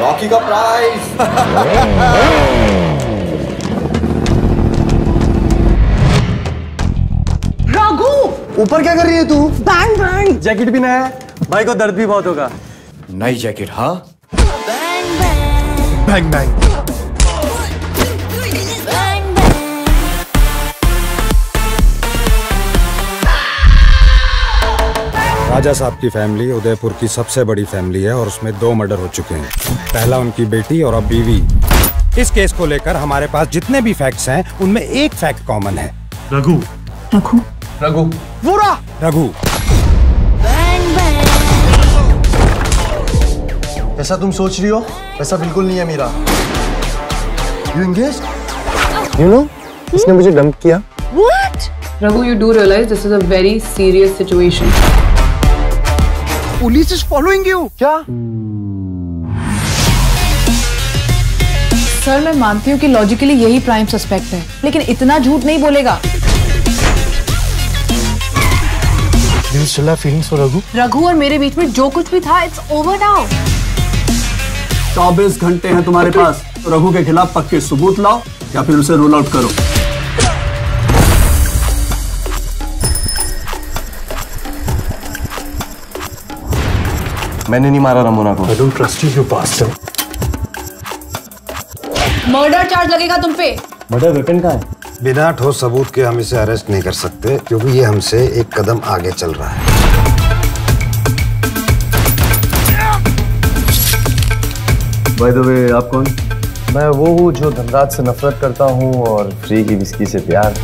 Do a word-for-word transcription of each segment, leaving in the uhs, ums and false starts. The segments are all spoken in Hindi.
रॉकी का प्राइज। रघु, ऊपर क्या कर रही है तू? Bang bang. जैकेट भी नया है, भाई को दर्द भी बहुत होगा। नई जैकेट? हाँ। Bang bang. राजा साहब की फैमिली उदयपुर की सबसे बड़ी फैमिली है और उसमें दो मर्डर हो चुके हैं। पहला उनकी बेटी और अब बीवी। इस केस को लेकर हमारे पास जितने भी फैक्ट्स हैं उनमें एक फैक्ट कॉमन है। रघु रघु रघु पूरा रघु। ऐसा तुम सोच रही हो ऐसा बिल्कुल नहीं है Meera. You engaged? You know, इसने मुझे डंप किया। What? Raghu, you do realize this is a very serious situation. Police is following you. क्या? सर, मैं मानती हूँ कि लॉजिकली यही प्राइम सस्पेक्ट है, लेकिन इतना झूठ नहीं बोलेगा। You still have feelings for Raghu? Raghu और मेरे बीच में जो कुछ भी था, it's over now. चौबीस घंटे हैं तुम्हारे पास। रघु के खिलाफ पक्के सबूत लाओ या फिर उसे रूल आउट करो। मैंने नहीं मारा रमोना को। I don't trust you, you bastard. Murder charge लगेगा तुम पे। मर्डर वेपन कहाँ है? बिना ठोस सबूत के हम इसे अरेस्ट नहीं कर सकते क्योंकि ये हमसे एक कदम आगे चल रहा है। By the way, आप कौन? मैं वो हूँ जो धनराज से नफरत करता हूँ और फ्री की विस्की से प्यार।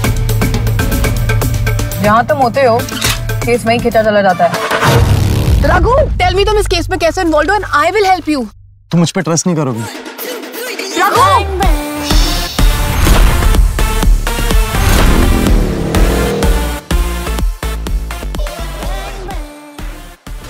जहाँ तुम होते हो, केस वहीं खींचा चला जाता है। रघु, टेल मी तुम इस केस में कैसे इन्वॉल्व हो and I will help you. तुम मुझ पे ट्रस्ट नहीं करोगी। रघु!